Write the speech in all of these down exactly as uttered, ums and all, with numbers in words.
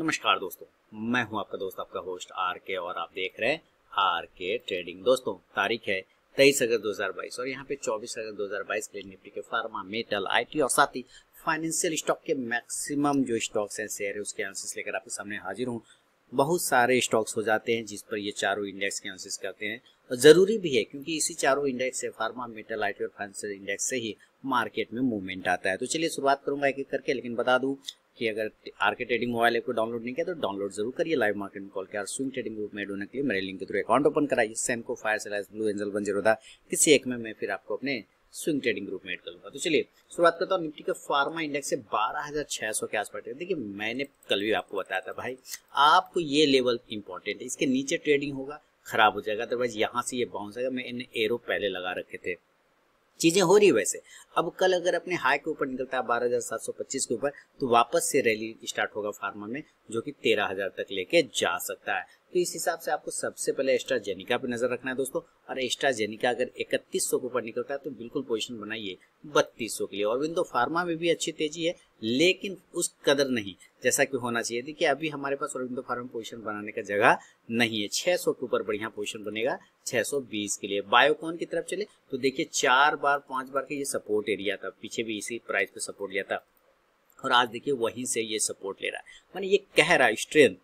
नमस्कार दोस्तों, मैं हूं आपका दोस्त आपका होस्ट आर के और आप देख रहे हैं आर के ट्रेडिंग। दोस्तों तारीख है तेईस अगस्त दो हज़ार बाईस और यहाँ पे चौबीस अगस्त दो हज़ार बाईस के लिए निफ्टी के फार्मा, मेटल, आईटी और साथ ही फाइनेंशियल स्टॉक के मैक्सिमम जो स्टॉक्स हैं शेयर है उसके एनालिसिस लेकर आपके सामने हाजिर हूँ। बहुत सारे स्टॉक्स हो जाते हैं जिस पर ये चारों इंडेक्स के एनालिसिस करते हैं और जरूरी भी है क्योंकि इसी चारों इंडेक्स से फार्मा, मेटल, आईटी और फाइनेंशियल इंडेक्स से ही मार्केट में मूवमेंट आता है। तो चलिए शुरुआत करूंगा एक एक करके, लेकिन बता दूं कि अगर R K trading mobile app को डाउनलोड नहीं किया तो डाउनलोड जरूर करिए। लाइव मार्केट में कॉल किया स्विंग ट्रेडिंग ग्रुप में होने के लिए मेरे लिंक के थ्रू अकाउंट ओपन कराइए। सेमको, फायर सेलाइज, ब्लू एंजल, वन जीरो था किसी एक में मैं फिर आपको अपने स्विंग ट्रेडिंग ग्रुप में ऐड करूंगा। तो चलिए शुरुआत करता हूँ। निफ्टी के फार्मा इंडेक्स से बारह हज़ार छह सौ के आसपास। देखिए मैंने कल भी आपको बताया था भाई आपको ये लेवल इंपॉर्टेंट है, इसके नीचे ट्रेडिंग होगा खराब हो जाएगा, अदरवाइज यहाँ से ये बाउंस आएगा। मैं इन एरो पहले लगा रखे थे, चीजें हो रही है वैसे। अब कल अगर अपने हाई के ऊपर निकलता है बारह हज़ार सात सौ पच्चीस के ऊपर तो वापस से रैली स्टार्ट होगा फार्मा में, जो कि तेरह हज़ार तक लेके जा सकता है। तो इस हिसाब से आपको सबसे पहले एस्ट्राजेनिका पे नजर रखना है दोस्तों। और एस्ट्राजेनिका अगर इकतीस सौ के ऊपर निकलता है तो बिल्कुल पोजीशन बनाइए बत्तीस सौ के लिए। और विंडो फार्मा में भी अच्छी तेजी है लेकिन उस कदर नहीं जैसा कि होना चाहिए। देखिए अभी हमारे पास विंडो फार्मा पोजीशन बनाने का जगह नहीं है। छह सौ के ऊपर बढ़िया पोजीशन बनेगा छह सौ बीस के लिए। बायोकॉन की तरफ चले तो देखिए चार बार पांच बार के ये सपोर्ट एरिया था, पीछे भी इसी प्राइस पे सपोर्ट लिया था और आज देखिए वहीं से ये सपोर्ट ले रहा है। माने ये कह रहा है स्ट्रेंथ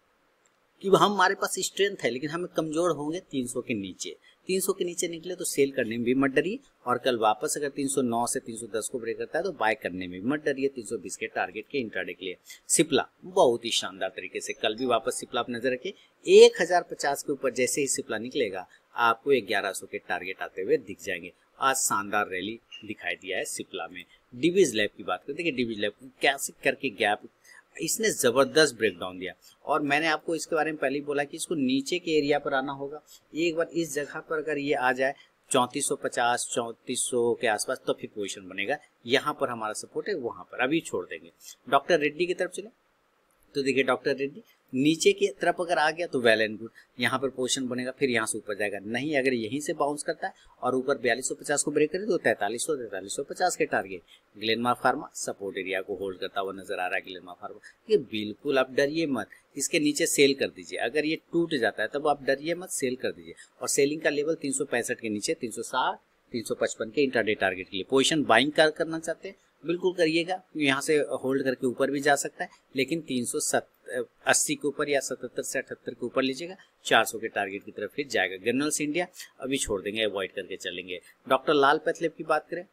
कि हम हमारे पास स्ट्रेंथ है लेकिन हमें कमजोर होंगे तीन सौ के नीचे। तीन सौ के नीचे निकले तो सेल करने में भी मत डरिए और कल वापस अगर तीन सौ नौ से तीन सौ दस को ब्रेक करता है तो बाय करने में भी मत डरिए तीन सौ बीस के टारगेट के इंट्राडे के लिए। सिप्ला बहुत ही शानदार तरीके से कल भी वापस सिप्ला आप नजर रखिए। एक हज़ार पचास के ऊपर जैसे ही सिप्ला निकलेगा आपको ग्यारह सौ के टारगेट आते हुए दिख जाएंगे। आज शानदार रैली दिखाई दिया है सिप्ला में। डिवीज लैब की बात करते हैं, डिवीज लैब कैसे करके गैप इसने जबरदस्त ब्रेकडाउन दिया और मैंने आपको इसके बारे में पहले ही बोला कि इसको नीचे के एरिया पर आना होगा। एक बार इस जगह पर अगर ये आ जाए चौंतीस सौ पचास चौंतीस सौ के आसपास तो फिर पोजीशन बनेगा। यहाँ पर हमारा सपोर्ट है, वहां पर अभी छोड़ देंगे। डॉक्टर रेड्डी की तरफ चले तो देखिए डॉक्टर रेड्डी नीचे की तरफ अगर आ गया तो वेल एंड गुड, यहाँ पर पोजीशन बनेगा फिर यहाँ से ऊपर जाएगा। नहीं अगर यहीं से बाउंस करता है और ऊपर बयालीस सौ पचास को ब्रेक करे तो तैंतालीस सौ तैंतालीस सौ पचास के target. Glenmark pharma support area को होल्ड करता हुआ नजर आ रहा है। ग्लेनमार्क फार्मा ये बिल्कुल आप डरिए मत, इसके नीचे सेल कर दीजिए। अगर ये टूट जाता है तब आप डरिए मत, सेल कर दीजिए। और सेलिंग का लेवल तीन सौ पैंसठ के नीचे तीन सौ साठ तीन सौ पचपन के इंट्राडे टारगेट के लिए। पोजीशन बाइंग कर करना चाहते हैं बिल्कुल करिएगा, यहाँ से होल्ड करके ऊपर भी जा सकता है लेकिन तीन सौ अस्सी के ऊपर या सतहत्तर से अठहत्तर के ऊपर लीजिएगा, चार सौ के टारगेट की तरफ फिर जाएगा। ग्रेन्यूल्स इंडिया अभी छोड़ देंगे, अवॉइड करके चलेंगे। डॉक्टर लाल पैथलैब की बात करें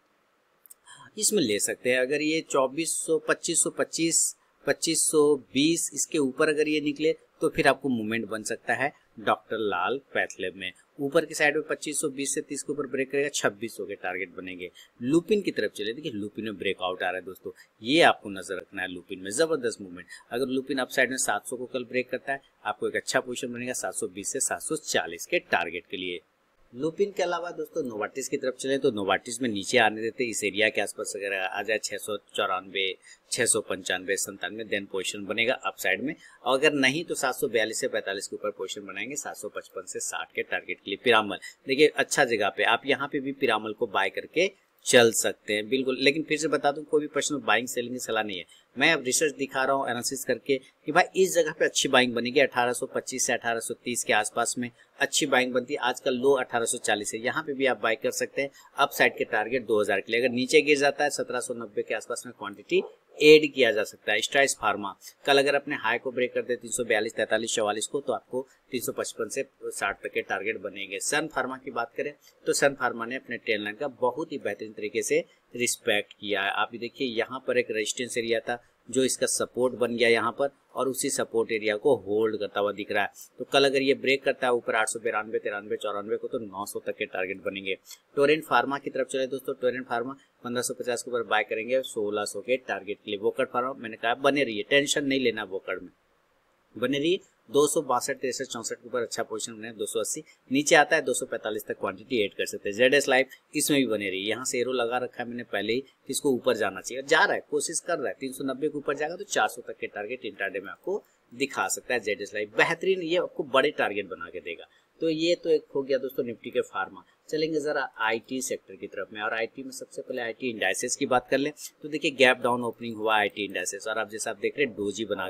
इसमें ले सकते हैं अगर ये चौबीस सौ पच्चीस सौ पच्चीस पच्चीस सौ बीस इसके ऊपर अगर ये निकले तो फिर आपको मूवमेंट बन सकता है डॉक्टर लाल पैथलैब में। ऊपर की साइड में पच्चीस सौ बीस से तीस के ऊपर ब्रेक करेगा, छब्बीस सौ के टारगेट बनेंगे। लुपिन की तरफ चले, देखिए लुपिन में ब्रेकआउट आ रहा है दोस्तों, ये आपको नजर रखना है। लुपिन में जबरदस्त मूवमेंट, अगर लुपिन अप साइड में सात सौ को कल ब्रेक करता है आपको एक अच्छा पोजीशन बनेगा सात सौ बीस से सात सौ चालीस के टारगेट के लिए। लुपिन के अलावा दोस्तों नोवार्टिस की तरफ चले तो नोवार्टिस में नीचे आने देते इस एरिया के आसपास अगर आ जाए छह सौ चौरानवे छह सौ पंचानवे संतानवे देन पोजीशन बनेगा अप साइड में। और अगर नहीं तो सात सौ बयालीस से पैंतालीस के ऊपर पोजीशन बनाएंगे सात सौ पचपन से साठ के टारगेट के लिए। पिरामल देखिए अच्छा जगह पे आप यहाँ पे भी पिरामल को बाय करके चल सकते हैं बिल्कुल। लेकिन फिर से बता दूं कोई भी पर्सनल बाइंग सेलिंग की सलाह नहीं है, मैं अब रिसर्च दिखा रहा हूँ एनालिसिस करके कि भाई इस जगह पे अच्छी बाइंग बनेगी। अठारह सौ पच्चीस से अठारह सौ तीस के आसपास में अच्छी बाइंग बनती है। आजकल लो अठारह सौ चालीस है, यहाँ पे भी आप बाय कर सकते हैं। अप साइड के टारगेट दो हज़ार के लिए। अगर नीचे गिर जाता है सत्रह सौ नब्बे के आसपास में क्वांटिटी एड किया जा सकता है। स्ट्राइस फार्मा कल अगर अपने हाई को ब्रेक कर दे तीन सौ बयालीस तैंतालीस चौवालीस को तो आपको तीन सौ पचपन से साठ तक के टारगेट बनेंगे। सन फार्मा की बात करें तो सन फार्मा ने अपने ट्रेंड लाइन का बहुत ही बेहतरीन तरीके से रिस्पेक्ट किया है। आप देखिए यहाँ पर एक रेजिस्टेंस एरिया था जो इसका सपोर्ट बन गया यहाँ पर और उसी सपोर्ट एरिया को होल्ड करता हुआ दिख रहा है। तो कल अगर ये ब्रेक करता है ऊपर आठ सौ बिरानवे तिरानवे चौरानवे को तो नौ सौ तक के टारगेट बनेंगे। टोरेंट फार्मा की तरफ चले दोस्तों, टोरेंट फार्मा पंद्रह सौ पचास के ऊपर बाय करेंगे सोलह सौ के टारगेट के लिए। वोकट फार्मा मैंने कहा बने रहिए, टेंशन नहीं लेना, वोकट में बने रहिए। दो सौ बासठ तिरसठ चौसठ के ऊपर अच्छा पोजीशन बने, दो सौ अस्सी नीचे आता है दो सौ पैंतालीस तक क्वांटिटी ऐड कर सकते हैं। जेड एस लाइफ इसमें भी बने रही है, यहाँ से एरो लगा रखा है मैंने पहले ही, इसको ऊपर जाना चाहिए, जा रहा है, कोशिश कर रहा है। तीन सौ नब्बे के ऊपर जाएगा तो चार सौ तक के टारगेट इंट्राडे में आपको दिखा सकता है। जेड एस लाइफ बेहतरीन, ये आपको बड़े टारगेट बना के देगा। तो ये तो एक हो गया दोस्तों निफ्टी के फार्मा। चलेंगे जरा आईटी सेक्टर की तरफ में, और आईटी में सबसे पहले आईटी इंडाइसेस की बात कर लें तो देखिए गैप डाउन ओपनिंग हुआ आईटी इंडाइसेस, और आप जैसा आप देख रहे हैं डोजी बना के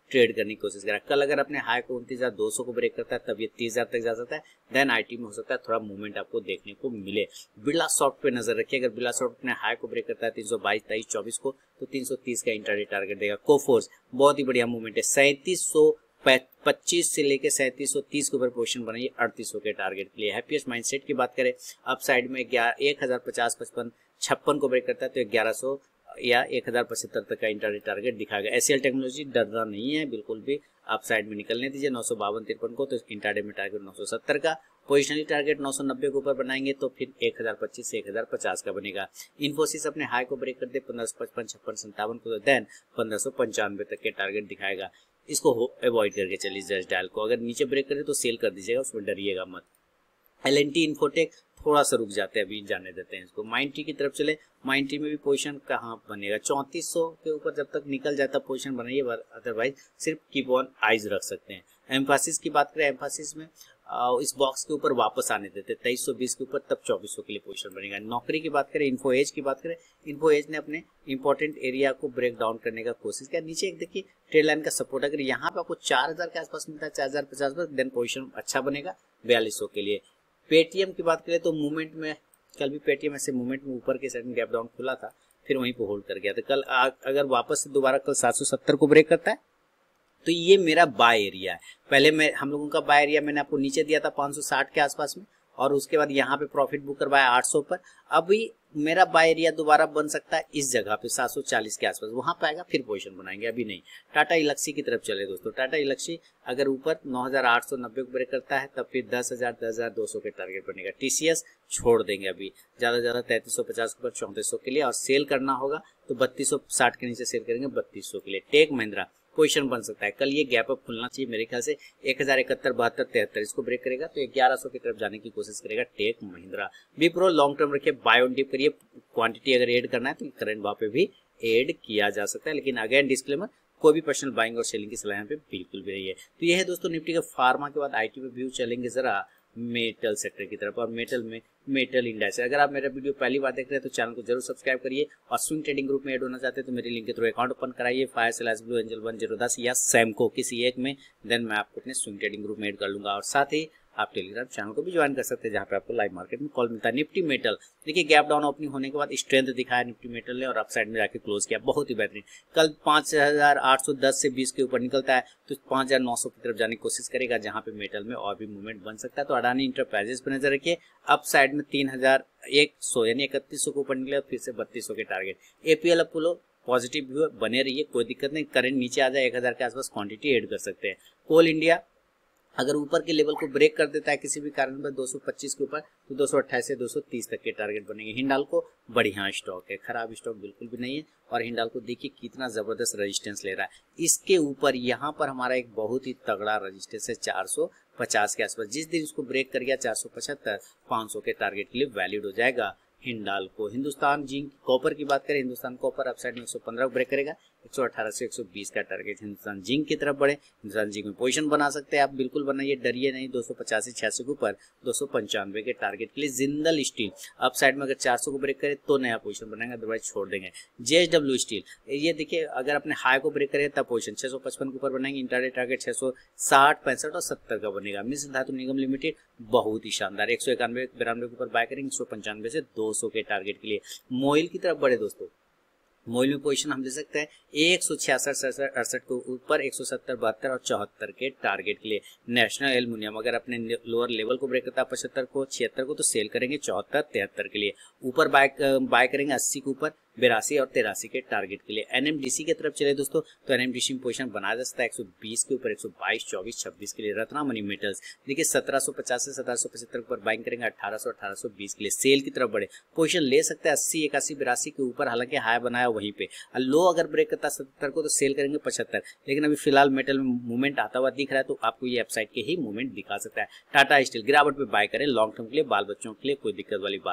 ट्रेड करने की कोशिश करें। कल अगर अपने हाई को उनतीस हजार दो सौ को ब्रेक करता है तब ये तीस हजार तक जा सकता है। देन आईटी में हो सकता है थोड़ा मूवमेंट आपको देखने को मिले। बिरला सॉफ्ट पे नजर रखिए, अगर बिरला सॉफ्ट अपने हाई को ब्रेक करता है तीन सौ बाईस तेईस चौबीस को तो तीन सौ तीस का इंट्राडे टारगेट देगा। कोफोर्स बहुत ही बढ़िया मूवमेंट है, सैंतीस सौ पच्चीस से लेके सैंतीस सौ तीस के ऊपर पोजीशन बनाइए अड़तीस सौ के टारगेट के लिए। हैप्पीएस्ट माइंडसेट की बात करें, अप साइड में एक हजार पचास पचपन छप्पन को ब्रेक करता है तो ग्यारह सौ या एक हजार पचहत्तर तक का इंट्राडे टारगेट दिखाएगा। एसएल टेक्नोलॉजी डरना नहीं है बिल्कुल भी, अप साइड में निकलने दीजिए नौ सौ बावन तिरपन को, तो इंट्राडे में टारगेट नौ सौ सत्तर का, पोजिशनली टारगेट नौ सौ नब्बे के ऊपर बनाएंगे तो फिर एक हजार पच्चीस से एक हजार पचास का बनेगा। इन्फोसिस अपने हाई को ब्रेक कर दे पंद्रह सौ पचपन छप्पन संतावन को, तो देन पंद्रह सौ पंचानवे तक के टारगेट दिखाएगा। इसको अवॉइड करके चलिए जस्ट डायल को, अगर नीचे ब्रेक करे तो सेल कर दीजिएगा, उसमें डरिएगा मत। एल एन टी इन्फोटेक थोड़ा सा रुक जाते हैं, अभी जाने देते हैं इसको। माइंड ट्री की तरफ चले, माइंड ट्री में भी पोजीशन कहाँ बनेगा, चौंतीस सौ के ऊपर जब तक निकल जाता पोजीशन बनाइए, अदरवाइज सिर्फ कीप ऑन आइज रख सकते हैं। एम्फासिस की बात करें, एम्फासिस में आ, इस बॉक्स के ऊपर वापस आने देते तेईस सौ बीस के ऊपर, तब चौबीस सौ के लिए पोजीशन बनेगा। नौकरी की बात करें, इन्फो एज की बात करें, इन्फो एज ने अपने इंपॉर्टेंट एरिया को ब्रेक डाउन करने का कोशिश किया। नीचे एक देखिए ट्रेड लाइन का सपोर्ट, अगर यहाँ पे आपको चार हजार के आसपास मिलता है, चार हजार पचास पर, देन पोजीशन अच्छा बनेगा बयालीस सौ के लिए। पेटीएम की बात करें तो मूवमेंट में, कल भी पेटीएम ऐसे मूवमेंट में ऊपर के साइड में गैप डाउन खुला था, फिर वहीं पे होल्ड कर गया था। कल आ, अगर वापस से दोबारा कल सात सौ सत्तर को ब्रेक करता है तो ये मेरा बाय एरिया है। पहले मैं हम लोगों का बाय एरिया मैंने आपको नीचे दिया था पाँच सौ साठ के आसपास में, और उसके बाद यहाँ पे प्रॉफिट बुक करवाया आठ सौ पर। अभी मेरा बाय एरिया दोबारा बन सकता है इस जगह पे सात सौ चालीस के आसपास, वहां पे आएगा फिर पोजीशन बनाएंगे, अभी नहीं। टाटा इलेक्सी की तरफ चले दोस्तों, टाटा इलेक्सी अगर ऊपर नौ हजार आठ सौ नब्बे को ब्रेक करता है तब फिर दस हजार दस हजार दो सौ के टारगेट बनेगा। टीसीएस छोड़ देंगे अभी, ज्यादा ज्यादा तैंतीस सौ पचास के ऊपर चौंतीस सौ के लिए, और सेल करना होगा तो बत्तीस सौ साठ के नीचे सेल करेंगे बत्तीस सौ के लिए। टेक महिंद्रा पोजीशन बन सकता है, कल ये गैप अप खुलना चाहिए मेरे ख्याल से एक हजार इकहत्तर बहत्तर तिहत्तर, इसको ब्रेक करेगा तो ग्यारह सौ की तरफ जाने की कोशिश करेगा tech Mahindra. Wipro long term रखिए, बाय ऑन डिप करिए, क्वांटिटी अगर ऐड करना है तो करंट वहां पे भी ऐड किया जा सकता है, लेकिन अगेन डिस्क्लेमर, कोई भी पर्सनल बाइंग और सेलिंग की सलाह यहाँ पे बिल्कुल भी नहीं है। तो ये है दोस्तों निफ्टी का फार्मा के बाद आईटी पे व्यू। चलेंगे जरा मेटल सेक्टर की तरफ, और मेटल में मेटल इंडेक्स है। अगर आप मेरा वीडियो पहली बार देख रहे हैं तो चैनल को जरूर सब्सक्राइब करिए, और स्विंग ट्रेडिंग ग्रुप में ऐड होना चाहते हैं तो मेरी लिंक के थ्रू अकाउंट ओपन कराइए, Fyers slash blue Angel One Zerodha या सैमको किसी एक में, देन मैं आपको अपने स्विंग ट्रेडिंग ग्रुप में ऐड कर लूंगा। और साथ ही आप टेलीग्राम चैनल को भी ज्वाइन कर सकते हैं जहाँ पे आपको लाइव मार्केट में कॉल मिलता है। निफ्टी मेटल देखिए गैप डाउन ओपनिंग होने के बाद स्ट्रेंथ दिखाया निफ्टी मेटल ने, और अपसाइड में जाके क्लोज किया, बहुत ही बेहतरीन। कल पांच हजार आठ सौ दस से बीस के ऊपर निकलता है तो पांच हजार नौ सौ की तरफ जाने की कोशिश करेगा, जहाँ पे मेटल में और भी मूवमेंट बन सकता है। तो अडानी इंटरप्राइजेस पर नजर रखिए, अप साइड में तीन हजार एक सौ यानी इकतीस सौ के ऊपर निकले, फिर से बत्तीस सौ के target. APL Apollo positive view बने रहिए, कोई दिक्कत नहीं, करंट नीचे आ जाए एक हजार के आसपास क्वांटिटी ऐड कर सकते हैं। कोल इंडिया अगर ऊपर के लेवल को ब्रेक कर देता है किसी भी कारण पर दो सौ पच्चीस के ऊपर, तो दो सौ अट्ठाईस से दो सौ तीस तक के टारगेट बनेंगे। हिंडाल्को बढ़िया स्टॉक है, खराब स्टॉक बिल्कुल भी नहीं है, और हिंडाल्को देखिए कितना जबरदस्त रेजिस्टेंस ले रहा है। इसके ऊपर यहाँ पर हमारा एक बहुत ही तगड़ा रेजिस्टेंस है चार सौ पचास के आसपास, जिस दिन इसको ब्रेक कर गया चार सौ पचहत्तर पाँच सौ के टारगेट के लिए वैलिड हो जाएगा हिंडाल्को। हिंदुस्तान जिंक कॉपर की बात करें, हिंदुस्तान कॉपर अपसाइड में एक सौ पंद्रह ब्रेक करेगा, एक सौ अठारह से एक सौ बीस का टारगेट। हिंदुस्तान जिंक की तरफ बढ़े, हिंदुस्तान जिंक में पोजीशन बना सकते हैं आप, बिल्कुल बनाइए, डरिए नहीं। दो सौ पचासी छियासी के ऊपर दो सौ पंचानवे के टारगेट के लिए। जिंदल स्टील अपसाइड में अगर चार सौ को ब्रेक करे तो नया पोजीशन बनाएंगे, अदरवाइज छोड़ देंगे। जेएसडब्ल्यू स्टील ये देखिए अगर अपने हाई को ब्रेक करे तब पोजीशन छह सौ पचपन के ऊपर बनाएंगे, इंटरडे टारगेट छह सौ साठ पैंसठ और सत्तर का बनेगा। मिश्र धातु निगम लिमिटेड बहुत ही शानदार, एक सौ इक्यानवे बिरानवे के ऊपर बाय करेंगे, एक सौ पंचानवे से दो सौ के टारगेट के लिए। मोइल की तरफ बढ़े दोस्तों, मोइल में पोजीशन हम ले सकते हैं एक सौ छियासठ सड़सठ अड़सठ के ऊपर, एक सौ सत्तर बहत्तर और चौहत्तर के टारगेट के लिए। नेशनल एल्युमिनियम अगर अपने लोअर लेवल को ब्रेक करता है पचहत्तर को छिहत्तर को, तो सेल करेंगे चौहत्तर तिहत्तर के लिए। ऊपर बाय बाय करेंगे अस्सी के ऊपर, बेरासी और तिरासी के टारगेट के लिए। एनएमडीसी की तरफ चले दोस्तों तो एनएमडीसी में पोजीशन बना जा सकता है एक सौ बीस के ऊपर, एक सौ बाईस चौबीस छब्बीस के लिए। रत्नामणि मेटल्स देखिए सत्रह सौ पचास से सत्रह सौ पचहत्तर के ऊपर बाइंग करेंगे, अठारह सौ अठारह सौ बीस के लिए। सेल की तरफ बढ़े, पोजीशन ले सकते हैं अस्सी इक्यासी बिरासी के ऊपर, हालांकि हाई बनाया वहीं पे। लो अगर ब्रेक करता है सत्तर को तो सेल करेंगे पचहत्तर, लेकिन अभी फिलहाल मेटल में मूवमेंट आता हुआ दिख रहा है तो आपको ये अपसाइड के ही मूवमेंट दिखा सकता है। टाटा स्टील गिरावट पे बाय करें लॉन्ग टर्म के लिए, बाल बच्चों के लिए कोई दिक्कत वाली बात नहीं,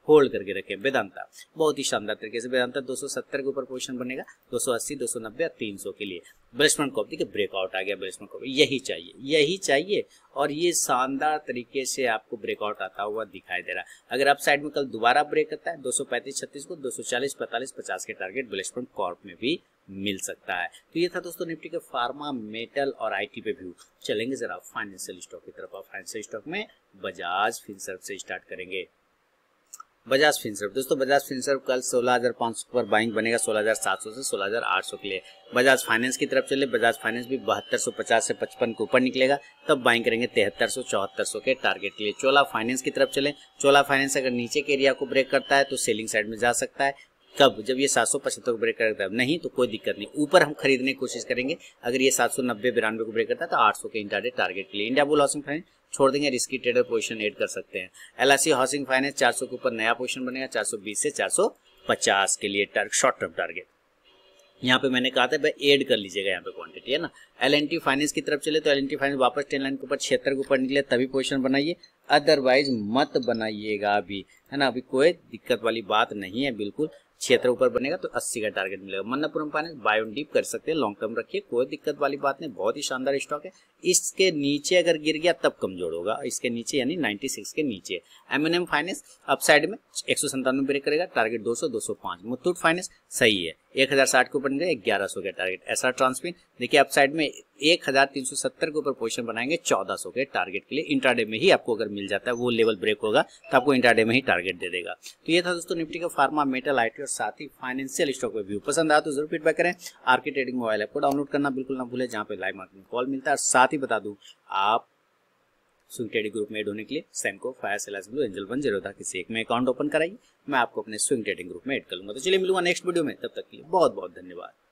होल्ड करके रखे। वेदांता बहुत ही शानदार तरीके से वेदांता दो सौ सत्तर के ऊपर पोजीशन बनेगा, दो सौ अस्सी, दो सौ नब्बे और तीन सौ के लिए। ब्रेसमेंट कॉप देखिए ब्रेकआउट आ गया, ब्रेसमेंट कॉप यही चाहिए, यही चाहिए और ये शानदार तरीके से आपको ब्रेकआउट आता हुआ दिखाई दे रहा है। अगर आप साइड में कल दोबारा ब्रेक करता है दो सौ पैंतीस छत्तीस को दो सौ चालीस पैंतालीस पचास के टारगेट ब्रेसमेंट कॉर्प में भी मिल सकता है। तो ये था दोस्तों निफ्टी के फार्मा, मेटल और आईटी पे व्यू। चलेंगे जरा फाइनेंशियल स्टॉक की तरफ। फाइनेंशियल स्टॉक में बजाज फिनसर्व से स्टार्ट करेंगे। बजाज फिनसर्व दोस्तों, बजाज फिनसर्व कल सोलह हज़ार पाँच सौ पर बाइंग बनेगा, सोलह हज़ार सात सौ से सोलह हज़ार आठ सौ के लिए। बजाज फाइनेंस की तरफ चले, बजाज फाइनेंस भी बहत्तर सौ पचास से पचपन के ऊपर निकलेगा, तब बाइंग करेंगे तिहत्तर सौ चौहत्तर सौ के टारगेट के लिए। चोला फाइनेंस की तरफ चले, चोला फाइनेंस अगर नीचे के एरिया को ब्रेक करता है तो सेलिंग साइड में जा सकता है। कब? जब ये सात सौ पचहत्तर को ब्रेक करता है, नहीं तो कोई दिक्कत नहीं, ऊपर हम खरीदने की कोशिश करेंगे। अगर ये सात सौ नब्बे बिरानवे को ब्रेक करता है तो आठ सौ के इंट्राडे टारगेट के लिए। इंडिया बुल हाउसिंग फाइनेंस छोड़ देंगे, रिस्की ट्रेडर पोजीशन ऐड कर सकते हैं। एलआईसी हाउसिंग फाइनेंस चार सौ के ऊपर नया पोजीशन बनेगा, चार सौ बीस से चार सौ पचास के लिए शॉर्ट टर्म टारगेट। यहाँ पे मैंने कहा था भाई ऐड कर लीजिएगा यहाँ पे क्वांटिटी, है ना। एलएनटी फाइनेंस की तरफ चले तो एलएनटी फाइनेंस वापस टेन लाइन के ऊपर छिहत्तर के ऊपर निकले तभी पोजीशन बनाइए, अदरवाइज मत बनाइएगा अभी, है ना। अभी कोई दिक्कत वाली बात नहीं है, बिल्कुल छिहत्तर ऊपर बनेगा तो अस्सी का टारगेट मिलेगा। Manappuram finance buy on dip कर सकते हैं, लॉन्ग टर्म रखिए, कोई दिक्कत वाली बात नहीं, बहुत ही शानदार स्टॉक है। इसके नीचे अगर गिर गया तब कमजोर होगा, इसके नीचे यानी छियानवे के नीचे। एमएनएम फाइनेंस अपसाइड में एक सौ संतानवे ब्रेक करेगा, टारगेट दो सौ दो सौ पाँच। मुथूट फाइनेंस सही है, एक हजार साठ के ऊपर निकलेगा, ग्यारह सौ का टारगेट। एसआर ट्रांसमिन देखिए अपसाइड में एक हजार तीन सौ सत्तर के ऊपर पोजीशन बनाएंगे, चौदह सौ के टारगेट के लिए। इंट्राडे में ही आपको अगर मिल जाता है वो लेवल ब्रेक होगा तो आपको इंट्राडे में ही टारगेट दे देगा। तो ये था दोस्तों निफ्टी का फार्मा, मेटल, आईटी और साथ ही फाइनेंशियल स्टॉक पे व्यू। पसंद आया तो जरूर फीडबैक करें। आरके ट्रेडिंग मोबाइल ऐप को डाउनलोड करना बिल्कुल ना भूलें, जहाँ पे लाइव मार्केटिंग कॉल मिलता है। साथ ही बता दूं आप स्विंग ट्रेडिंग ग्रुप में ऐड होने के लिए सैमको, फायर, सेलास ब्लू, एंजल वन, जीरो था किसी एक में अकाउंट ओपन कराइए, मैं आपको अपने स्विंग ट्रेडिंग ग्रुप में ऐड कर लूंगा। तो चलिए मिलूंगा नेक्स्ट वीडियो में, तब तक के लिए बहुत बहुत धन्यवाद।